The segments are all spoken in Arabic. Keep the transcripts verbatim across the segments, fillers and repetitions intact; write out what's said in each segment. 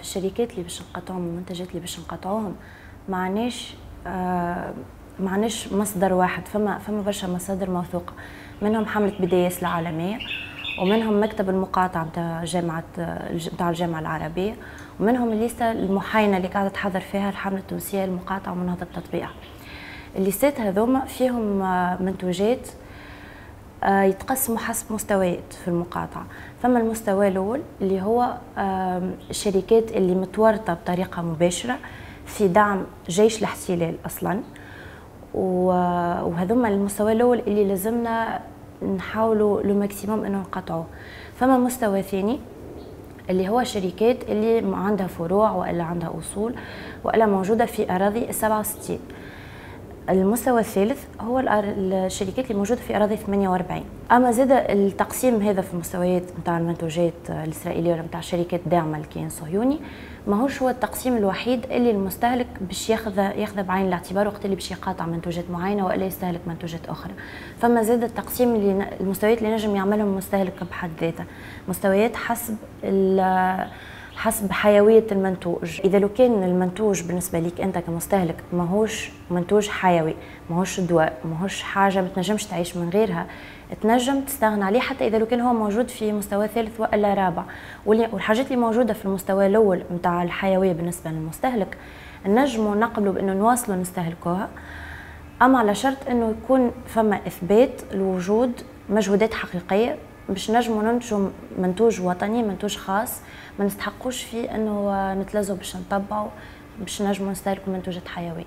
الشركات اللي باش نقطعوهم، المنتجات اللي باش نقطعوهم معناش آه معناش مصدر واحد، فما فما برشا مصادر موثوقه، منهم حمله بي دي اس العالميه، ومنهم مكتب المقاطعه نتاع جامعه نتاع الجامعه العربيه، ومنهم الليسته المحاينه اللي قاعده تحضر فيها الحمله التونسيه للمقاطعه ومناهضه التطبيع. الليستات هذوما فيهم منتوجات يتقسموا حسب مستويات في المقاطعه. فما المستوى الاول اللي هو الشركات اللي متورطه بطريقه مباشره في دعم جيش الاحتلال اصلا، وهذوما المستوى الاول اللي لازمنا نحاولوا لو ماكسيموم انه نقطعوه. فما مستوى ثاني اللي هو شركات اللي عندها فروع والا عندها اصول والا موجوده في اراضي السبعة وستين. المستوى الثالث هو الشركات اللي موجوده في اراضي ثمانية وأربعين. اما زاد التقسيم هذا في المستويات نتاع المنتوجات الاسرائيليه ولا نتاع شركات داعمه للكيان الصهيوني ماهوش هو التقسيم الوحيد اللي المستهلك باش ياخذ ياخذ بعين الاعتبار وقت اللي باش يقاطع منتوجات معينه والا يستهلك منتوجات اخرى. فما زاد التقسيم اللي المستويات اللي نجم يعملهم المستهلك بحد ذاته، مستويات حسب حسب حيويه المنتوج. اذا لو كان المنتوج بالنسبه ليك انت كمستهلك ماهوش منتوج حيوي، ماهوش دواء، ماهوش حاجه ما تنجمش تعيش من غيرها، تنجم تستغنى عليه حتى اذا لو كان هو موجود في مستوى ثالث والا رابع. والحاجات اللي موجوده في المستوى الاول نتاع الحيويه بالنسبه للمستهلك نجموا نقبلوا بانه نواصلوا نستهلكوها، اما على شرط انه يكون فما اثبات لوجود مجهودات حقيقيه باش نجموا ننتجوا منتوج وطني، منتوج خاص ما نستحقوش فيه انه نتلزوا باش نطبعوا باش نجموا نستهلكوا منتوجات حيويه.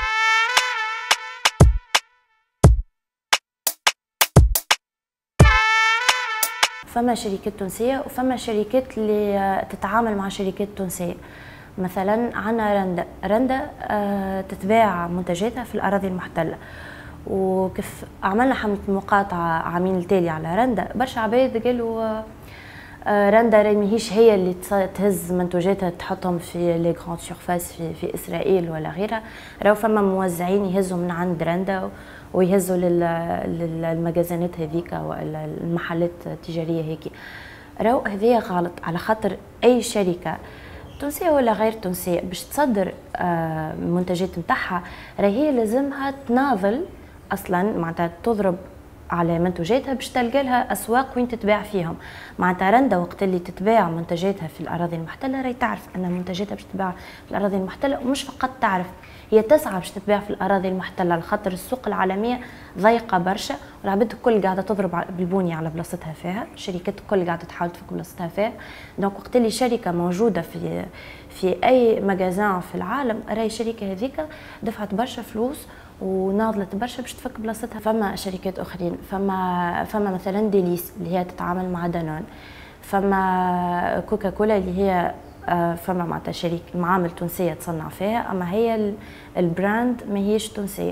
فما شركات تونسيه وفما شركات اللي تتعامل مع شركات تونسيه. مثلا عندنا رندا، رندا تتباع منتجاتها في الاراضي المحتله، وكيف عملنا حمله مقاطعه عامين التالي على رندا برشا عباد قالوا رندا راهي ماهيش هي اللي تهز منتوجاتها تحطهم في لي غراند سورفاس في في اسرائيل ولا غيرها، راهو فما موزعين يهزوا من عند رندا ويهزوا للمجازانات هذيك ولا المحلات التجاريه هيك. راهو هذيا غلط، على خاطر اي شركه تونسيه ولا غير تونسيه باش تصدر المنتجات نتاعها راهي لازمها تناضل اصلا، معناتها تضرب على منتوجاتها باش تلقى لها اسواق وين تتباع فيهم. معناتها رندا وقت اللي تتباع منتجاتها في الاراضي المحتله راهي تعرف ان منتجاتها باش تتباع في الاراضي المحتله، ومش فقط تعرف، هي تسعى باش تتباع في الاراضي المحتله، على خاطر السوق العالميه ضيقه برشا والعباد الكل قاعده تضرب بالبوني على بلاصتها فيها، الشركات الكل قاعده تحاول تفك بلاصتها فيها. دونك وقت اللي شركه موجوده في في اي مجازان في العالم راهي الشركه هذيك دفعت برشا فلوس وناضلت برشا باش تفك بلاصتها. فما شركات اخرين، فما فما مثلا ديليس اللي هي تتعامل مع دانون، فما كوكا كولا اللي هي فما معناتها شركه معامل تونسيه تصنع فيها، اما هي البراند ماهيش تونسيه.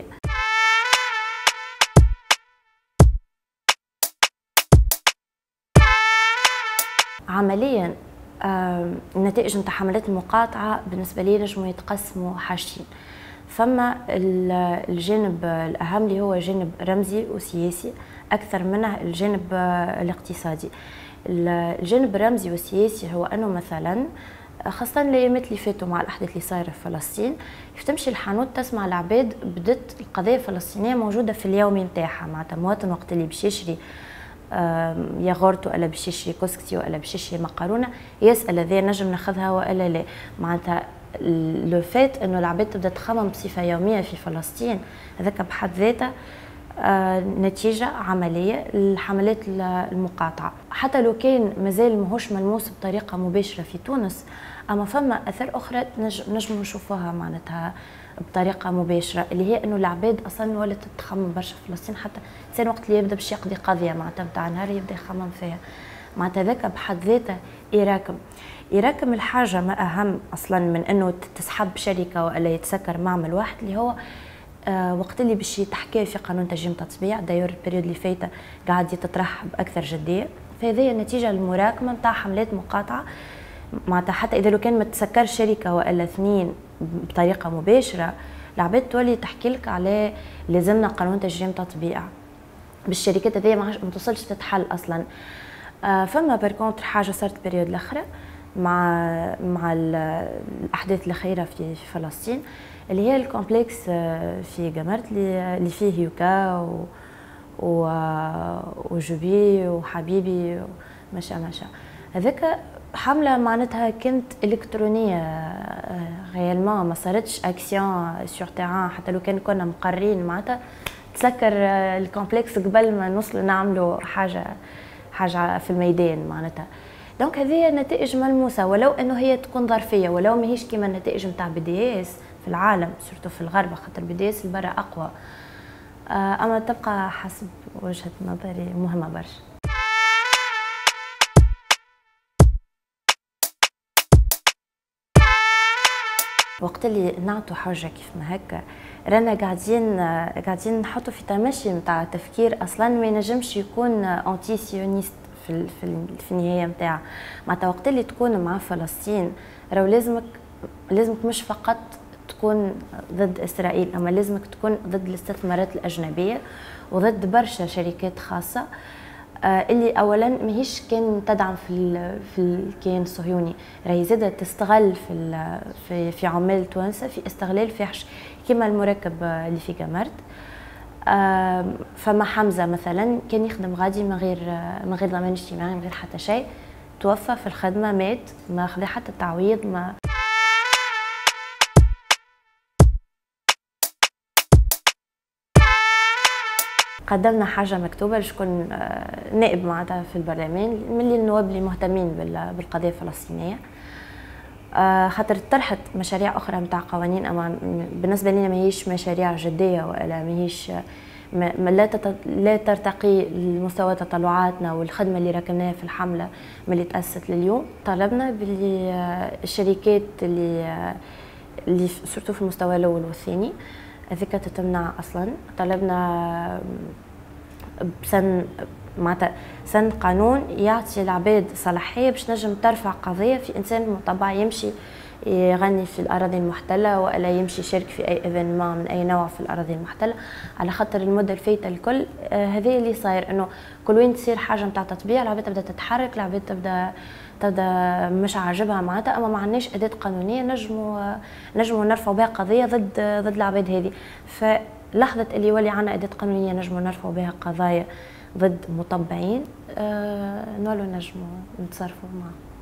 عمليا النتائج نتاع حملات المقاطعه بالنسبه لي نجموا يتقسموا حاجتين. فما الجانب الاهم اللي هو جانب رمزي وسياسي اكثر منه الجانب الاقتصادي. الجانب الرمزي والسياسي هو انه مثلا خاصه الايامات اللي فاتوا مع الاحداث اللي صايره في فلسطين، كيف تمشي الحانوت تسمع العباد بدت القضيه الفلسطينيه موجوده في اليومي نتاعها. معناتها المواطن وقت اللي باش يشري ياغورت ولا باش يشري كسكسي ولا باش يشري مقارونه يسال هذا نجم ناخذها ولا لا. معناتها لو فات انه العباد تبدا تخمم بصفه يوميه في فلسطين هذاك بحد ذاته آه نتيجه عمليه للحملات المقاطعه، حتى لو كان مازال ماهوش ملموس بطريقه مباشره في تونس، اما فما اثار اخرى نجم نشوفوها معناتها بطريقه مباشره، اللي هي انه العباد اصلا ولات تخمم برشا في فلسطين. حتى الانسان وقت اللي يبدا باش يقضي قضيه معناتها نتاع نهار يبدا يخمم فيها، معناتها ذاك بحد ذاته يراكم يراكم الحاجه ما اهم اصلا من انه تسحب شركه ولا يتسكر معمل واحد، اللي هو آه وقت اللي باش يتحكى في قانون تنجيم تطبيع داير البريود اللي فايته قاعد يتطرح باكثر جديه. فهذه النتيجه المراكمه نتاع حملات مقاطعه، معناتها حتى اذا لو كان ما تسكر شركه ولا اثنين بطريقه مباشره العباد تولي تحكي لك على لازمنا قانون تنجيم تطبيع بالشركات هذه ما توصلش تتحل اصلا. آه فما باركونتر حاجه صارت البريود الاخرى مع مع الاحداث الاخيره في في فلسطين، اللي هي الكومبلكس في جمرت اللي فيه يوكا و و وجوبي وحبيبي ومشا مشا. هذاك حمله معناتها كانت الكترونيه غيالمون، ما صارتش اكسيون سور تيران. حتى لو كان كنا مقررين معناتها تسكر الكومبلكس قبل ما نوصلوا نعملوا حاجه حاجه في الميدان معناتها. دونك هذه نتائج ملموسه، ولو انه هي تكون ظرفيه، ولو ماهيش كيما النتائج نتاع بي دي اس في العالم سورتو في الغرب، خاطر بي دي اس البرا اقوى. اما تبقى حسب وجهه نظري مهمه برشا. وقت اللي نعطوا حاجه كيف ما هكا رانا قاعدين قاعدين نحطوا في تمشي نتاع تفكير اصلا ما ينجمش يكون انتي سيونيست في في, في النهايه نتاعها. معناتها وقت اللي تكون مع فلسطين راهو لازمك لازمك مش فقط تكون ضد اسرائيل، اما لازمك تكون ضد الاستثمارات الاجنبيه وضد برشا شركات خاصه اللي اولا ماهيش كان تدعم في في الكيان الصهيوني، راهي زاده تستغل في في في عمال التوانسه في استغلال فاحش كما المركب اللي في جمرت. فما حمزه مثلا كان يخدم غادي من غير من غير ضمان اجتماعي، من غير حتى شيء، توفى في الخدمه، مات، ما خذا حتى تعويض. ما قدمنا حاجه مكتوبه لشكون نائب معناتها في البرلمان من اللي النواب اللي مهتمين بالقضيه الفلسطينيه، خاطر طرحت مشاريع اخرى نتاع قوانين، اما بالنسبه لنا ماهيش مشاريع جديه ولا ماهيش ما لا لا ترتقي لمستوى تطلعاتنا والخدمه اللي ركناها في الحمله من اللي تاسست لليوم. طلبنا باللي الشركات اللي اللي سورتو في المستوى الاول والثاني هذيك تتمنع اصلا. طلبنا بسن معناتها سن قانون يعطي العباد صلاحيه باش نجم ترفع قضيه في انسان مطبع يمشي يغني في الاراضي المحتله والا يمشي يشارك في اي ايفينمون من اي نوع في الاراضي المحتله، على خاطر المده الفايته الكل هذا اللي صاير، انه كل وين تصير حاجه نتاع تطبيع العباد تبدا تتحرك، العباد تبدا تبدا مش عاجبها معناتها، اما ما عندناش اداه قانونيه نجموا نجموا نرفعوا بها قضيه ضد ضد العباد هذه. فلحظه اللي يولي عندنا اداه قانونيه نجموا نرفعوا بها قضايا ضد مطبعين، أه نولوا نجموا نتصرفوا معه.